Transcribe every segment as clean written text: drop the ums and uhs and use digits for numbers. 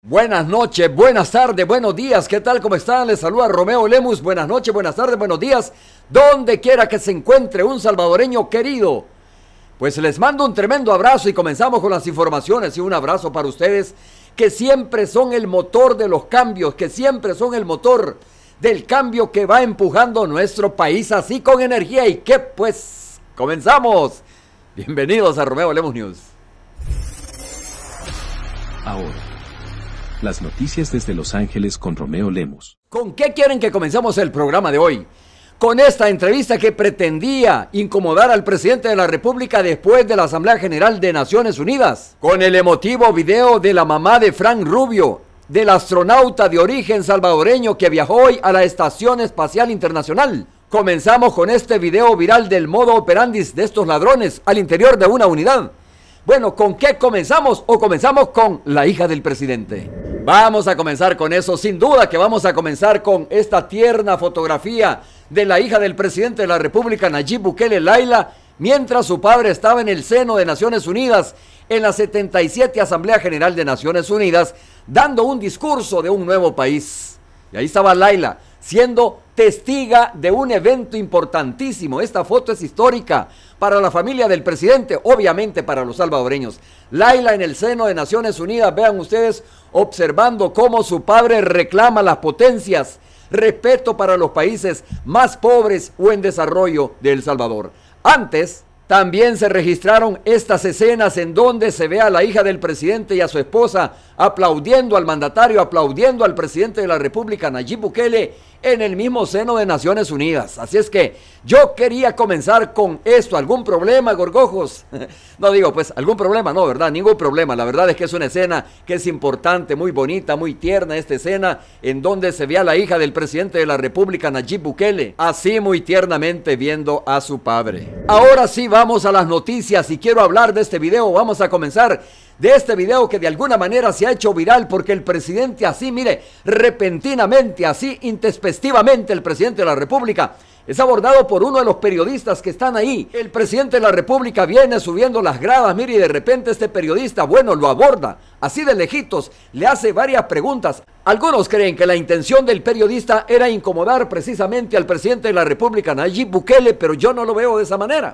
Buenas noches, buenas tardes, buenos días, ¿qué tal? ¿Cómo están? Les saluda Romeo Lemus, buenas noches, buenas tardes, buenos días, donde quiera que se encuentre un salvadoreño querido. Pues les mando un tremendo abrazo y comenzamos con las informaciones y un abrazo para ustedes que siempre son el motor de los cambios, que siempre son el motor del cambio que va empujando nuestro país así con energía y que pues comenzamos. Bienvenidos a Romeo Lemus News. Ahora, las noticias desde Los Ángeles con Romeo Lemus. ¿Con qué quieren que comencemos el programa de hoy? Con esta entrevista que pretendía incomodar al presidente de la República después de la Asamblea General de Naciones Unidas. Con el emotivo video de la mamá de Frank Rubio, del astronauta de origen salvadoreño que viajó hoy a la Estación Espacial Internacional. Comenzamos con este video viral del modo operandi de estos ladrones al interior de una unidad. Bueno, ¿con qué comenzamos? ¿O comenzamos con la hija del presidente? Vamos a comenzar con eso, sin duda que vamos a comenzar con esta tierna fotografía de la hija del presidente de la República, Nayib Bukele, Laila, mientras su padre estaba en el seno de Naciones Unidas, en la 77 Asamblea General de Naciones Unidas, dando un discurso de un nuevo país. Y ahí estaba Laila, siendo testiga de un evento importantísimo. Esta foto es histórica para la familia del presidente, obviamente para los salvadoreños. Laila en el seno de Naciones Unidas, vean ustedes, observando cómo su padre reclama las potencias, respeto para los países más pobres o en desarrollo de El Salvador. Antes, también se registraron estas escenas en donde se ve a la hija del presidente y a su esposa aplaudiendo al mandatario, aplaudiendo al presidente de la República, Nayib Bukele, en el mismo seno de Naciones Unidas. Así es que yo quería comenzar con esto. ¿Algún problema, gorgojos? No digo, pues, algún problema, no, ¿verdad? Ningún problema. La verdad es que es una escena que es importante, muy bonita, muy tierna, esta escena en donde se ve a la hija del presidente de la República, Nayib Bukele, así muy tiernamente viendo a su padre. Ahora sí, vamos a las noticias y quiero hablar de este video. Vamos a comenzar de este video que de alguna manera se ha hecho viral porque el presidente así, mire, repentinamente, así intempestivamente, el presidente de la República es abordado por uno de los periodistas que están ahí. El presidente de la República viene subiendo las gradas, mire, y de repente este periodista, bueno, lo aborda, así de lejitos, le hace varias preguntas. Algunos creen que la intención del periodista era incomodar precisamente al presidente de la República, Nayib Bukele, pero yo no lo veo de esa manera.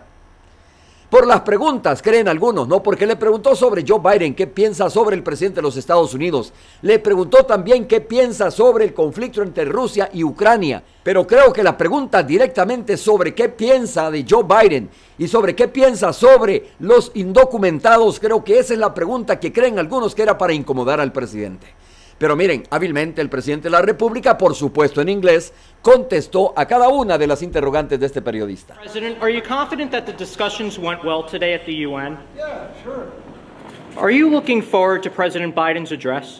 Por las preguntas, creen algunos, ¿no? Porque le preguntó sobre Joe Biden, qué piensa sobre el presidente de los Estados Unidos. Le preguntó también qué piensa sobre el conflicto entre Rusia y Ucrania. Pero creo que la pregunta directamente sobre qué piensa de Joe Biden y sobre qué piensa sobre los indocumentados, creo que esa es la pregunta que creen algunos que era para incomodar al presidente. Pero miren, hábilmente el presidente de la República, por supuesto en inglés, contestó a cada una de las interrogantes de este periodista. President, are you confident that the discussions went well today at the UN? Yeah, sure. Are you looking forward to President Biden's address?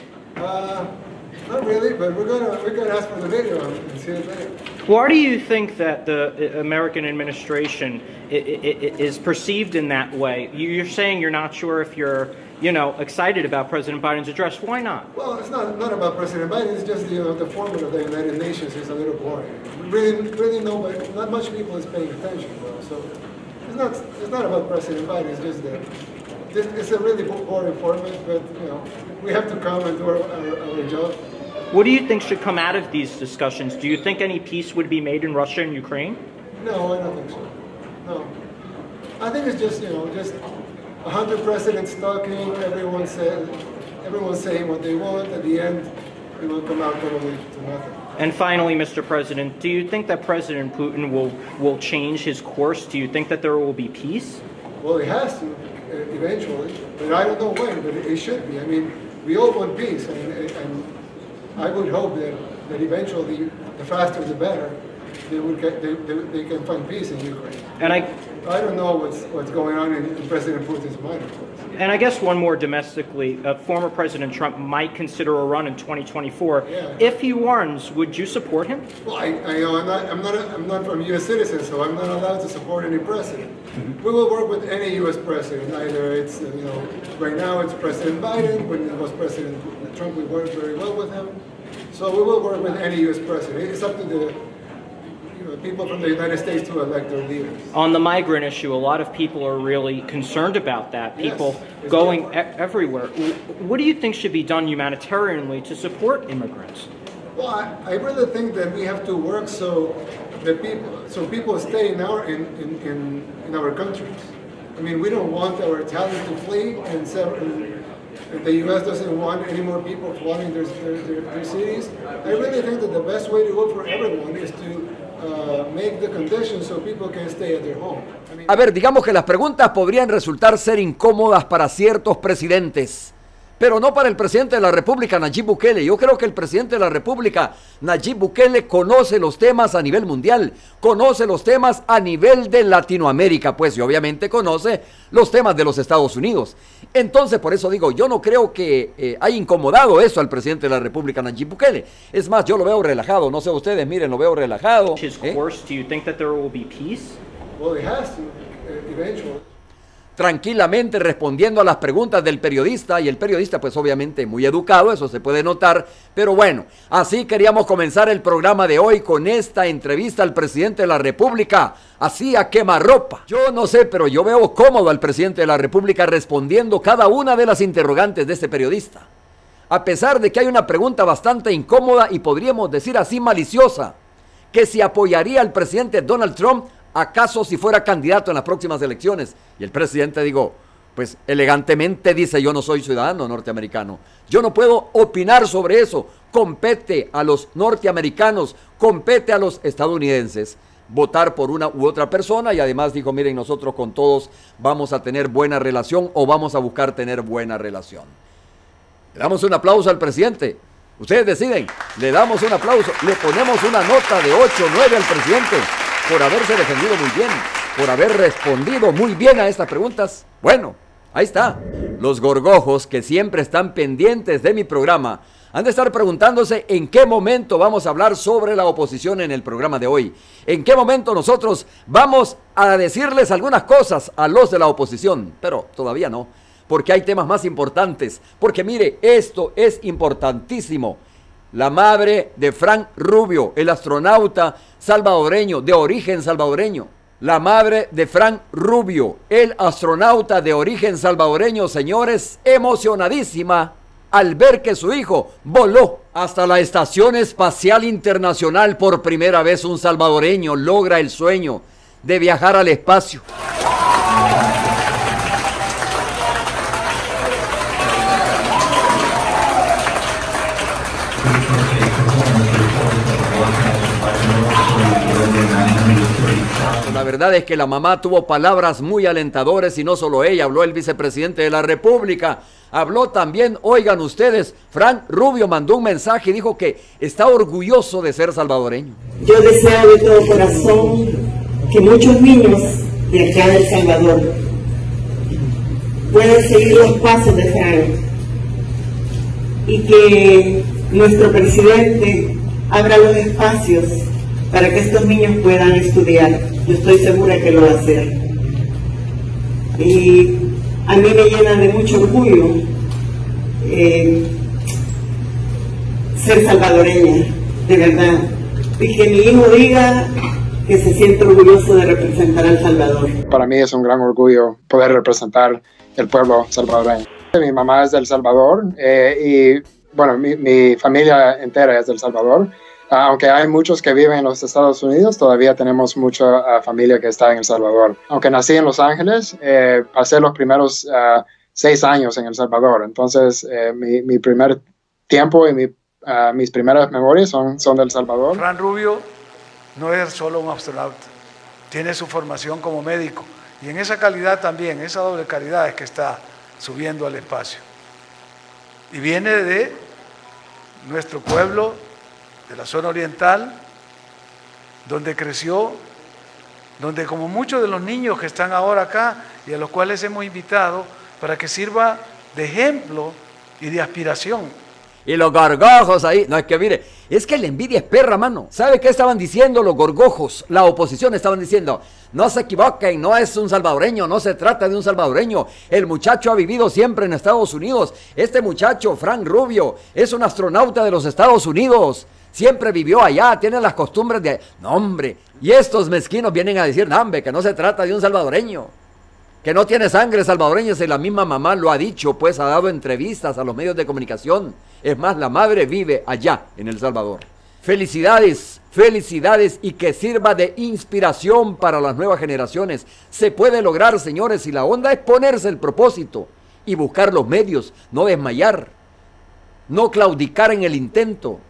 Not really, but we're gonna ask for the video and see it later. Why do you think that the American administration is perceived in that way? You're saying you're not sure if you're, excited about President Biden's address. Why not? Well, it's not about President Biden. It's just the format of the United Nations is a little boring. Really, nobody, not much people is paying attention. So it's not about President Biden. It's just that it's a really boring format. But we have to come and do our job. What do you think should come out of these discussions? Do you think any peace would be made in Russia and Ukraine? No, I don't think so. No, I think it's just 100 presidents talking. Everyone's saying what they want. At the end, it will come out totally to nothing. And finally, Mr. President, do you think that President Putin will change his course? Do you think that there will be peace? Well, it has to eventually, but I don't know when. But it should be. I mean, we all want peace, and I would hope that eventually, the faster the better, they can find peace in Ukraine. And I don't know what's going on in President Putin's mind, of course. And I guess one more domestically, former President Trump might consider a run in 2024. Yeah. If he runs, would you support him? Well, I know I'm not from U.S. citizen, so I'm not allowed to support any president. Mm-hmm. We will work with any U.S. president. Either it's right now it's President Biden. When it was President Trump, we worked very well with him. So we will work with any U.S. president. It's up to people from the United States to elect their leaders. On the migrant issue, a lot of people are really concerned about that. People Yes, going everywhere. What do you think should be done humanitarianly to support immigrants? Well, I really think that we have to work so people stay in our countries. I mean, we don't want our talent to flee, and the U.S. doesn't want any more people flooding their cities. I really think that the best way to go for everyone is to make the conditions so people can stay at their home. A ver, digamos que las preguntas podrían resultar ser incómodas para ciertos presidentes, pero no para el presidente de la República, Nayib Bukele. Yo creo que el presidente de la República, Nayib Bukele, conoce los temas a nivel mundial, conoce los temas a nivel de Latinoamérica, pues, y obviamente conoce los temas de los Estados Unidos. Entonces, por eso digo, yo no creo que haya incomodado eso al presidente de la República, Nayib Bukele. Es más, yo lo veo relajado, no sé ustedes, miren, lo veo relajado. His course, do you think that there will be peace? Well, it has to, eventually. Tranquilamente respondiendo a las preguntas del periodista, y el periodista pues obviamente muy educado, eso se puede notar, pero bueno, así queríamos comenzar el programa de hoy con esta entrevista al presidente de la República, así a quemarropa. Yo no sé, pero yo veo cómodo al presidente de la República respondiendo cada una de las interrogantes de este periodista, a pesar de que hay una pregunta bastante incómoda y podríamos decir así maliciosa, que si apoyaría al presidente Donald Trump acaso si fuera candidato en las próximas elecciones. Y el presidente, digo, pues elegantemente dice: yo no soy ciudadano norteamericano, yo no puedo opinar sobre eso, compete a los norteamericanos, compete a los estadounidenses votar por una u otra persona. Y además dijo: miren, nosotros con todos vamos a tener buena relación, o vamos a buscar tener buena relación. Le damos un aplauso al presidente. Ustedes deciden, le damos un aplauso, le ponemos una nota de 8 o 9 al presidente por haberse defendido muy bien, por haber respondido muy bien a estas preguntas. Bueno, ahí está. Los gorgojos que siempre están pendientes de mi programa han de estar preguntándose en qué momento vamos a hablar sobre la oposición en el programa de hoy. En qué momento nosotros vamos a decirles algunas cosas a los de la oposición, pero todavía no, porque hay temas más importantes. Porque mire, esto es importantísimo. La madre de Frank Rubio, el astronauta salvadoreño, de origen salvadoreño. La madre de Frank Rubio, el astronauta de origen salvadoreño, señores, emocionadísima al ver que su hijo voló hasta la Estación Espacial Internacional. Por primera vez un salvadoreño logra el sueño de viajar al espacio. La verdad es que la mamá tuvo palabras muy alentadoras, y no solo ella, habló el vicepresidente de la República, habló también, oigan ustedes, Frank Rubio mandó un mensaje y dijo que está orgulloso de ser salvadoreño. Yo deseo de todo corazón que muchos niños de acá de El Salvador puedan seguir los pasos de Frank, y que nuestro presidente abra los espacios para que estos niños puedan estudiar. Yo estoy segura que lo va a hacer. Y a mí me llena de mucho orgullo ser salvadoreña, de verdad. Y que mi hijo diga que se siente orgulloso de representar a El Salvador. Para mí es un gran orgullo poder representar el pueblo salvadoreño. Mi mamá es de El Salvador y bueno, mi familia entera es de El Salvador. Aunque hay muchos que viven en los Estados Unidos, todavía tenemos mucha familia que está en El Salvador. Aunque nací en Los Ángeles, pasé los primeros 6 años en El Salvador. Entonces, mi primer tiempo y mis primeras memorias son de El Salvador. Frank Rubio no es solo un astronauta, tiene su formación como médico. Y en esa calidad también, esa doble calidad es que está subiendo al espacio. Y viene de nuestro pueblo, de la zona oriental, donde creció, donde como muchos de los niños que están ahora acá y a los cuales hemos invitado para que sirva de ejemplo y de aspiración. Y los gorgojos ahí, no, es que mire, es que la envidia es perra, mano. ¿Sabe qué estaban diciendo los gorgojos? La oposición estaban diciendo: no se equivoquen, no es un salvadoreño, no se trata de un salvadoreño. El muchacho ha vivido siempre en Estados Unidos. Este muchacho, Frank Rubio, es un astronauta de los Estados Unidos. Siempre vivió allá, tiene las costumbres de... No, hombre, Y estos mezquinos vienen a decir, no, hombre, que no se trata de un salvadoreño, que no tiene sangre salvadoreña, si la misma mamá lo ha dicho, pues ha dado entrevistas a los medios de comunicación. Es más, la madre vive allá, en El Salvador. Felicidades, felicidades, y que sirva de inspiración para las nuevas generaciones. Se puede lograr, señores, y la onda es ponerse el propósito y buscar los medios, no desmayar, no claudicar en el intento.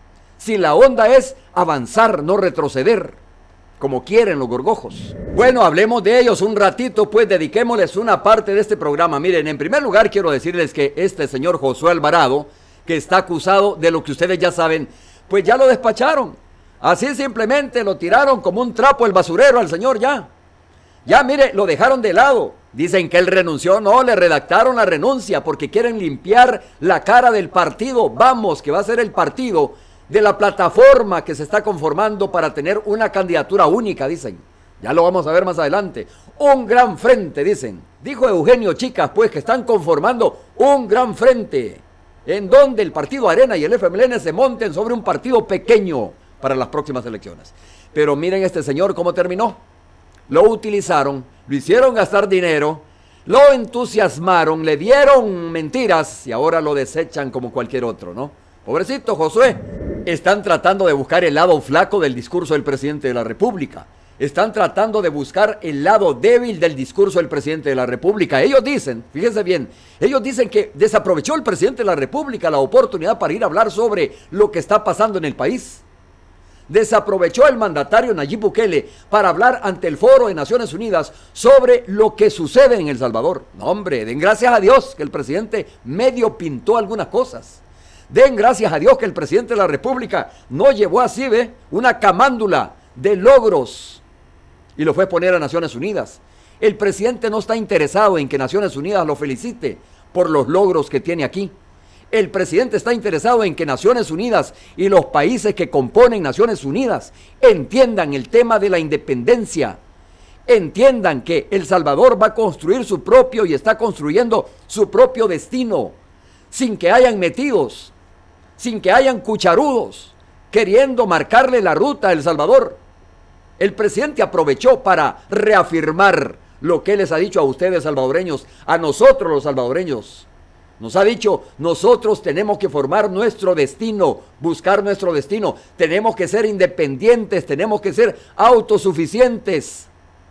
Si la onda es avanzar, no retroceder, como quieren los gorgojos. Bueno, hablemos de ellos un ratito, pues dediquémosles una parte de este programa. Miren, en primer lugar quiero decirles que este señor Josué Alvarado, que está acusado de lo que ustedes ya saben, pues ya lo despacharon. Así simplemente lo tiraron como un trapo al basurero al señor ya. Ya, mire, lo dejaron de lado. Dicen que él renunció. No, le redactaron la renuncia porque quieren limpiar la cara del partido. Vamos, que va a ser el partido de la plataforma que se está conformando para tener una candidatura única, dicen. Ya lo vamos a ver más adelante. Un gran frente, dicen. Dijo Eugenio Chicas, pues, que están conformando un gran frente, en donde el partido Arena y el FMLN se monten sobre un partido pequeño para las próximas elecciones. Pero miren este señor cómo terminó. Lo utilizaron, lo hicieron gastar dinero, lo entusiasmaron, le dieron mentiras y ahora lo desechan como cualquier otro, ¿no? Pobrecito Josué. Están tratando de buscar el lado flaco del discurso del presidente de la República. Están tratando de buscar el lado débil del discurso del presidente de la República. Ellos dicen, fíjense bien, ellos dicen que desaprovechó el presidente de la República la oportunidad para ir a hablar sobre lo que está pasando en el país. Desaprovechó el mandatario Nayib Bukele para hablar ante el Foro de Naciones Unidas sobre lo que sucede en El Salvador. No, hombre, den gracias a Dios que el presidente medio pintó algunas cosas. Den gracias a Dios que el presidente de la República no llevó así, ¿ve?, una camándula de logros y lo fue a poner a Naciones Unidas. El presidente no está interesado en que Naciones Unidas lo felicite por los logros que tiene aquí. El presidente está interesado en que Naciones Unidas y los países que componen Naciones Unidas entiendan el tema de la independencia. Entiendan que El Salvador va a construir su propio y está construyendo su propio destino, sin que hayan metidos, sin que hayan cucharudos queriendo marcarle la ruta a El Salvador. El presidente aprovechó para reafirmar lo que les ha dicho a ustedes salvadoreños, a nosotros los salvadoreños. Nos ha dicho, nosotros tenemos que formar nuestro destino, buscar nuestro destino. Tenemos que ser independientes, tenemos que ser autosuficientes.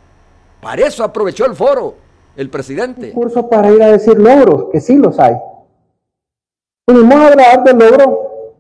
Para eso aprovechó el foro, el presidente. Un curso para ir a decir logros, que sí los hay. Vinimos a hablar del logro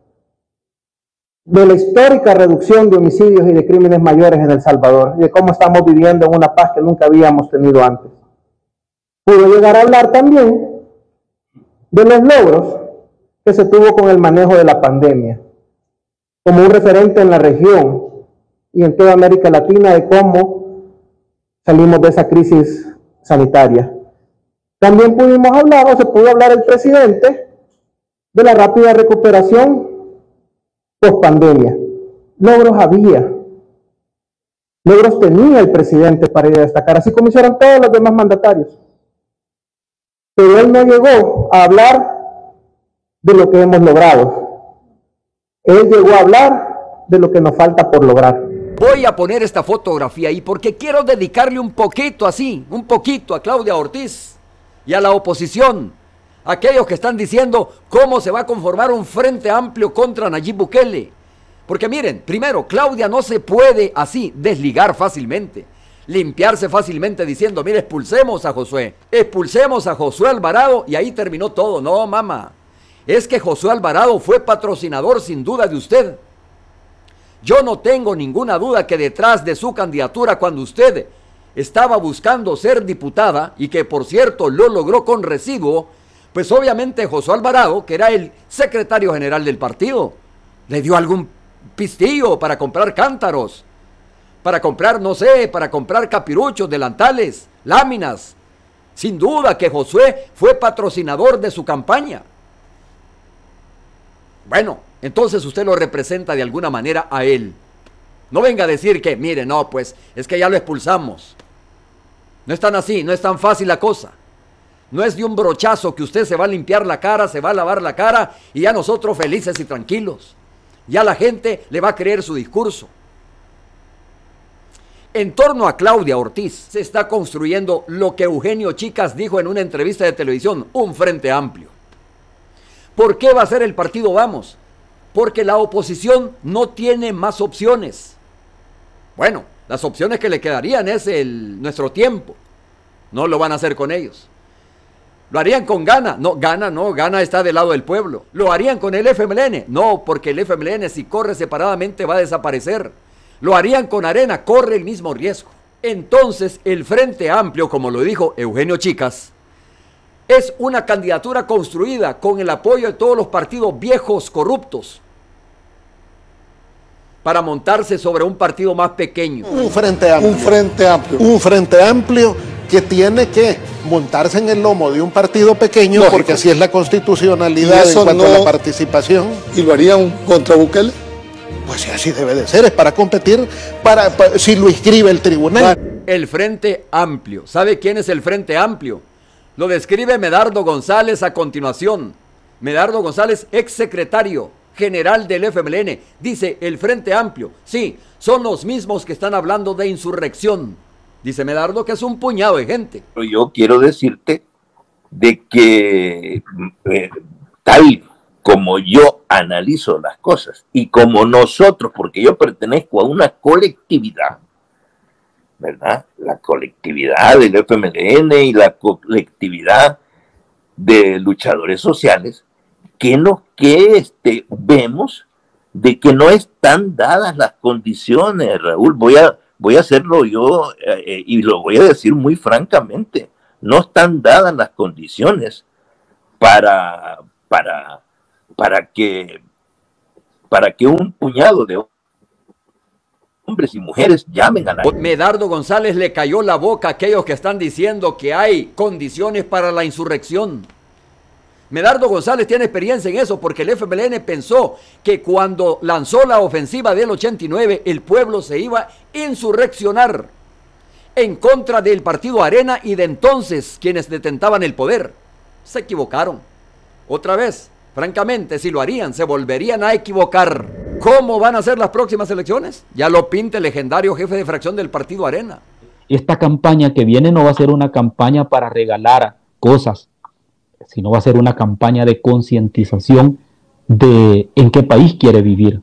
de la histórica reducción de homicidios y de crímenes mayores en El Salvador, y de cómo estamos viviendo en una paz que nunca habíamos tenido antes. Pudo llegar a hablar también de los logros que se tuvo con el manejo de la pandemia, como un referente en la región y en toda América Latina de cómo salimos de esa crisis sanitaria. También pudimos hablar, o se pudo hablar el presidente, de la rápida recuperación post-pandemia. Logros había. Logros tenía el presidente para ir a destacar, así como hicieron todos los demás mandatarios. Pero él no llegó a hablar de lo que hemos logrado. Él llegó a hablar de lo que nos falta por lograr. Voy a poner esta fotografía ahí porque quiero dedicarle un poquito así, un poquito a Claudia Ortiz y a la oposición. Aquellos que están diciendo cómo se va a conformar un frente amplio contra Nayib Bukele. Porque miren, primero, Claudia no se puede así desligar fácilmente, limpiarse fácilmente diciendo, mire, expulsemos a Josué Alvarado y ahí terminó todo. No, mamá, es que Josué Alvarado fue patrocinador sin duda de usted. Yo no tengo ninguna duda que detrás de su candidatura cuando usted estaba buscando ser diputada y que por cierto lo logró con residuo, pues obviamente Josué Alvarado, que era el secretario general del partido, le dio algún pistillo para comprar cántaros, para comprar, no sé, para comprar capiruchos, delantales, láminas. Sin duda que Josué fue patrocinador de su campaña. Bueno, entonces usted lo representa de alguna manera a él. No venga a decir que, mire, no, pues es que ya lo expulsamos. No es tan así, no es tan fácil la cosa. No es de un brochazo que usted se va a limpiar la cara, se va a lavar la cara y ya nosotros felices y tranquilos. Ya la gente le va a creer su discurso. En torno a Claudia Ortiz se está construyendo lo que Eugenio Chicas dijo en una entrevista de televisión, un frente amplio. ¿Por qué va a ser el partido Vamos? Porque la oposición no tiene más opciones. Bueno, las opciones que le quedarían es nuestro tiempo. No lo van a hacer con ellos. ¿Lo harían con Gana? No, Gana está del lado del pueblo. ¿Lo harían con el FMLN? No, porque el FMLN si corre separadamente va a desaparecer. ¿Lo harían con Arena? Corre el mismo riesgo. Entonces, el Frente Amplio, como lo dijo Eugenio Chicas, es una candidatura construida con el apoyo de todos los partidos viejos corruptos para montarse sobre un partido más pequeño. Un frente amplio que tiene que montarse en el lomo de un partido pequeño, lógico, porque así es la constitucionalidad en cuanto a la participación. ¿Y lo harían contra Bukele? Pues así debe de ser, es para competir, si lo inscribe el tribunal. El Frente Amplio. ¿Sabe quién es el Frente Amplio? Lo describe Medardo González a continuación. Medardo González, exsecretario general del FMLN, dice el Frente Amplio. Sí, son los mismos que están hablando de insurrección. Dice Medardo que es un puñado de gente. Pero yo quiero decirte de que tal como yo analizo las cosas y como nosotros, porque yo pertenezco a una colectividad, ¿verdad? La colectividad del FMLN y la colectividad de luchadores sociales, vemos de que no están dadas las condiciones, Raúl. Voy a hacerlo yo y lo voy a decir muy francamente. No están dadas las condiciones para que un puñado de hombres y mujeres llamen a la... Medardo González le cayó la boca a aquellos que están diciendo que hay condiciones para la insurrección. Medardo González tiene experiencia en eso porque el FMLN pensó que cuando lanzó la ofensiva del 89 el pueblo se iba a insurreccionar en contra del partido Arena y de entonces quienes detentaban el poder. Se equivocaron. Otra vez, francamente, si lo harían, se volverían a equivocar. ¿Cómo van a ser las próximas elecciones? Ya lo pinta el legendario jefe de fracción del partido Arena. Esta campaña que viene no va a ser una campaña para regalar cosas, sino va a ser una campaña de concientización de en qué país quiere vivir,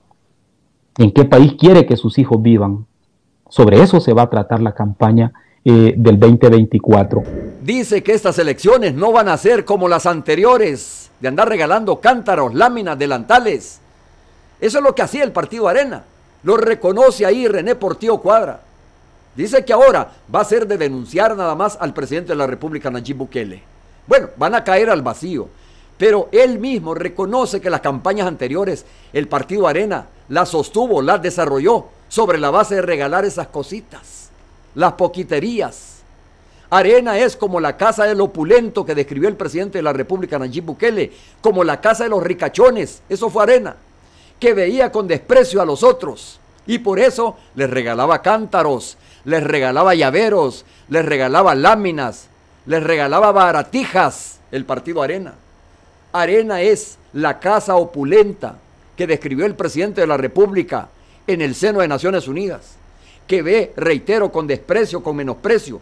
en qué país quiere que sus hijos vivan. Sobre eso se va a tratar la campaña del 2024. Dice que estas elecciones no van a ser como las anteriores, de andar regalando cántaros, láminas, delantales. Eso es lo que hacía el partido Arena. Lo reconoce ahí René Portillo Cuadra. Dice que ahora va a ser de denunciar nada más al presidente de la República, Nayib Bukele. Bueno, van a caer al vacío, pero él mismo reconoce que las campañas anteriores, el partido Arena las sostuvo, las desarrolló sobre la base de regalar esas cositas, las poquiterías. Arena es como la casa del opulento que describió el presidente de la República, Nayib Bukele, como la casa de los ricachones. Eso fue Arena, que veía con desprecio a los otros y por eso les regalaba cántaros, les regalaba llaveros, les regalaba láminas, les regalaba baratijas el partido Arena. Arena es la casa opulenta que describió el presidente de la República en el seno de Naciones Unidas, que ve, reitero, con desprecio, con menosprecio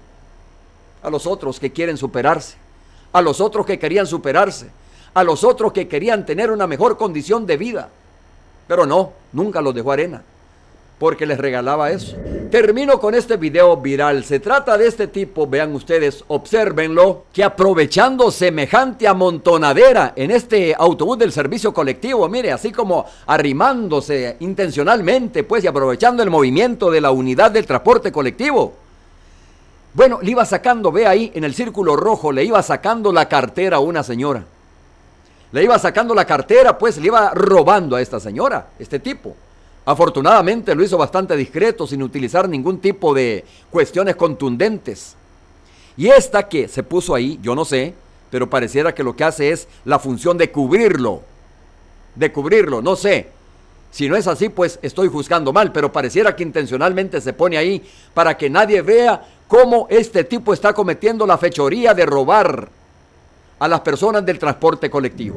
a los otros que quieren superarse, a los otros que querían superarse, a los otros que querían tener una mejor condición de vida. Pero no, nunca los dejó Arena, porque les regalaba eso. Termino con este video viral. Se trata de este tipo, vean ustedes, obsérvenlo, que aprovechando semejante amontonadera en este autobús del servicio colectivo, mire, así como arrimándose intencionalmente, pues, y aprovechando el movimiento de la unidad del transporte colectivo. Bueno, le iba sacando, ve ahí, en el círculo rojo, le iba sacando la cartera a una señora. Le iba sacando la cartera, pues, le iba robando a esta señora, este tipo. Afortunadamente lo hizo bastante discreto, sin utilizar ningún tipo de cuestiones contundentes. Y esta que se puso ahí, yo no sé, pero pareciera que lo que hace es la función de cubrirlo. De cubrirlo, no sé. Si no es así, pues estoy juzgando mal, pero pareciera que intencionalmente se pone ahí para que nadie vea cómo este tipo está cometiendo la fechoría de robar a las personas del transporte colectivo.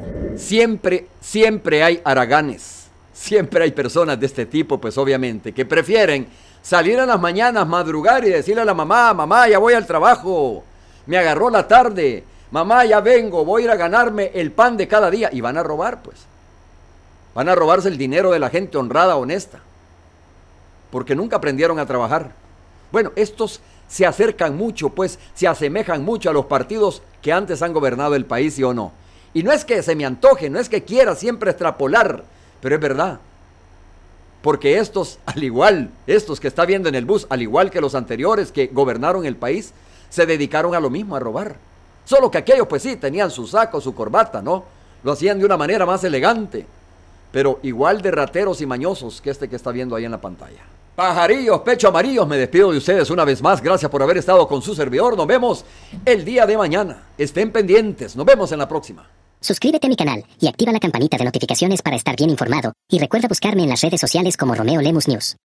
Siempre hay haraganes. Siempre hay personas de este tipo, pues obviamente, que prefieren Salir en las mañanas, madrugar y decirle a la mamá, mamá, ya voy al trabajo, me agarró la tarde, mamá, ya vengo, voy a ir a ganarme el pan de cada día. Y van a robar, pues. Van a robarse el dinero de la gente honrada, honesta. Porque nunca aprendieron a trabajar. Bueno, estos se acercan mucho, pues, se asemejan mucho a los partidos que antes han gobernado el país, ¿sí o no? Y no es que se me antoje, no es que quiera siempre extrapolar, pero es verdad. Porque estos, al igual, estos que está viendo en el bus, al igual que los anteriores que gobernaron el país, se dedicaron a lo mismo, a robar. Solo que aquellos, pues sí, tenían su saco, su corbata, ¿no? Lo hacían de una manera más elegante, pero igual de rateros y mañosos que este que está viendo ahí en la pantalla. Pajarillos, pecho amarillos, me despido de ustedes una vez más. Gracias por haber estado con su servidor. Nos vemos el día de mañana. Estén pendientes. Nos vemos en la próxima. Suscríbete a mi canal y activa la campanita de notificaciones para estar bien informado. Y recuerda buscarme en las redes sociales como Romeo Lemus News.